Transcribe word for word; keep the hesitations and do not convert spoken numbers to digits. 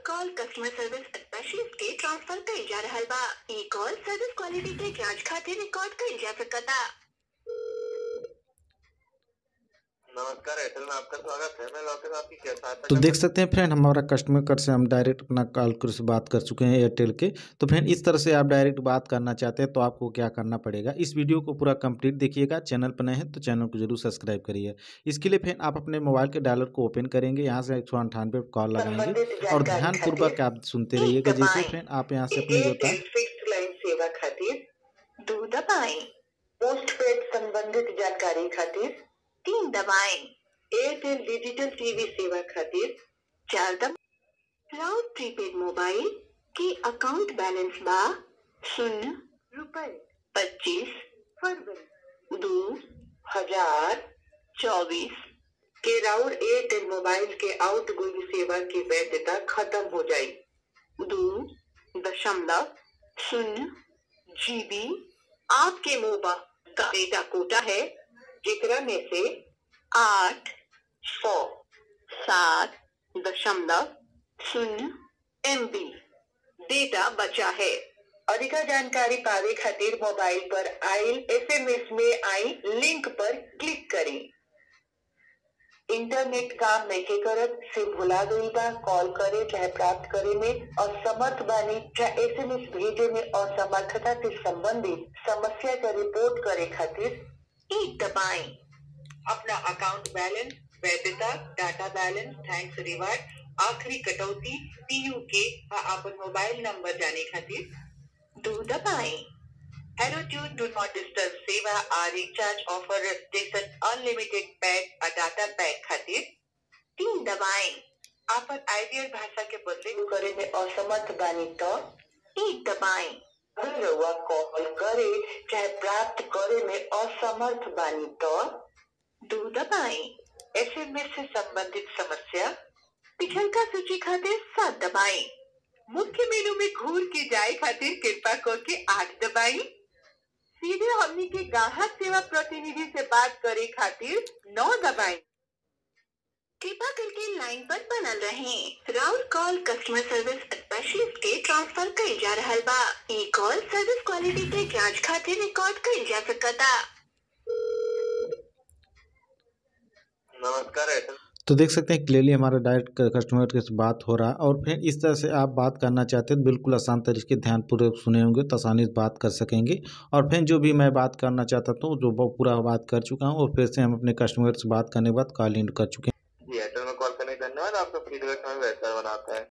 Call customer service specialist के transfer कइल जा रहल बा। ई कॉल सर्विस क्वालिटी के जांच खातिर रिकॉर्ड कइल जा सकता। नमस्कार, एयरटेल में आपका स्वागत है। मैं लौकिक आपकी क्या सहायता तो कर देख सकता सकते हैं फ्रेंड, हमारा कस्टमर केयर से हम डायरेक्ट अपना कॉल कर से बात कर चुके हैं एयरटेल के। तो फ्रेंड, इस तरह से आप डायरेक्ट बात करना चाहते हैं तो आपको क्या करना पड़ेगा, इस वीडियो को पूरा कंप्लीट देखिएगा। चैनल पर नए हैं तो चैनल को जरूर सब्सक्राइब करिए। इसके लिए फ्रेंड, आप अपने मोबाइल के डायलर को ओपन करेंगे, यहाँ से एक सौ अंठानवे कॉल लगाएंगे और ध्यानपूर्वक आप सुनते रहिएगा। जैसे फ्रेंड आप यहाँ से अपने जो था फिक्स्ड लाइन सेवा खातिर दो दबाएं। पोस्टपेड संबंधित जानकारी खातिर तीन दबाएं। एयरटेल डिजिटल टीवी सेवा खातिर चार दबाएं। राउट प्रीपेड मोबाइल के अकाउंट बैलेंस बा शून्य रुपए पच्चीस फरवरी दो हजार चौबीस के राउर एयरटेल मोबाइल के आउटगोइंग सेवा की वैधता खत्म हो जाई। दो दशमलव शून्य जीबी आपके मोबाइल का डेटा कोटा है, जिकरा में से आठ सौ सात दशमलव शून्य एम बी डेटा बचा है। अधिका जानकारी पावे खातिर मोबाइल पर आइल एसएमएस में आई लिंक पर क्लिक करें। इंटरनेट काम नहीं करत से भुला गई बा, कॉल करे चाहे प्राप्त करे में असमर्थ बानी, चाहे एसएमएस भेजे में असमर्थता से संबंधित समस्या का रिपोर्ट करे खातिर एक दबाएं। अपना अकाउंट बैलेंस, वैधता, डाटा बैलेंस, थैंक्स रिवार्ड, आखिरी कटौती, पीयू के अपन मोबाइल नंबर जाने खातिर दो दबाएं। Hello to do not disturb सेवा आ रिचार्ज ऑफर जैसे अनलिमिटेड पैक और डाटा पैक खातिर तीन दबाएं। अपन आइडियल भाषा के बदले करे में असमर्थ बानी तो एक दबाएं। अगर रउआ कॉल करे चाहे प्राप्त करे में असमर्थ बानी तो दो दबाएं। एसएमएस से संबंधित समस्या पिछल का सूची खातिर सात दबाएं। मुख्य मेनू में घूर के जाए खातिर कृपा करके आठ दबाएं। सीधे हमनी के ग्राहक सेवा प्रतिनिधि से बात करे खातिर नौ दबाएं। कृपा करके लाइन पर बनल रहें। राउट कॉल कस्टमर सर्विस स्पेशलिस्ट के ट्रांसफर कइल जा रहल बा। ई कॉल सर्विस क्वालिटी के जांच खातिर रिकॉर्ड कइल जा सकता। नमस्कार, एयरटेल तो देख सकते हैं क्लियरली हमारा डायरेक्ट कस्टमर के से बात हो रहा है। और फिर इस तरह से आप बात करना चाहते हैं बिल्कुल आसान तरीके ध्यानपूर्वक सुने होंगे तो आसानी से बात कर सकेंगे। और फिर जो भी मैं बात करना चाहता था जो पूरा बात कर चुका हूँ और फिर से हम अपने कस्टमर से बात करने के बाद कॉल एंड कर चुके हैं। जी, एयरटेल में कॉल करने के धन्यवाद। आपका फीडबैक हमें बेहतर बनाता है।